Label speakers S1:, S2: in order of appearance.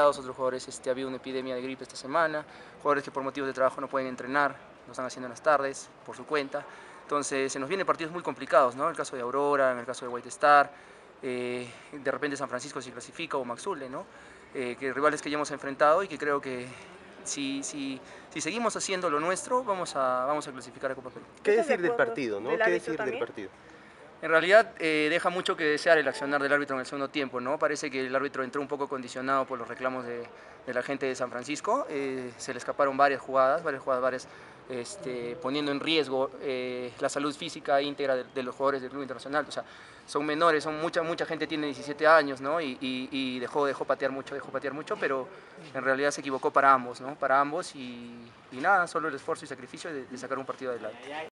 S1: Otros jugadores, ha habido una epidemia de gripe esta semana, jugadores que por motivos de trabajo no pueden entrenar, lo están haciendo en las tardes, por su cuenta. Entonces se nos vienen partidos muy complicados, ¿no? En el caso de Aurora, en el caso de White Star, de repente San Francisco se clasifica o Maxule, ¿no? Que rivales que ya hemos enfrentado y que creo que si seguimos haciendo lo nuestro, vamos a clasificar a Copa Perú.
S2: ¿Qué decir del partido, no? ¿Qué decir del partido?
S1: En realidad deja mucho que desear el accionar del árbitro en el segundo tiempo, ¿no? Parece que el árbitro entró un poco condicionado por los reclamos de la gente de San Francisco. Se le escaparon varias jugadas poniendo en riesgo la salud física íntegra de los jugadores del Club Internacional. O sea, son menores, mucha gente tiene 17 años, ¿no? Y dejó patear mucho, pero en realidad se equivocó para ambos, ¿no? Para ambos y nada, solo el esfuerzo y sacrificio de sacar un partido adelante.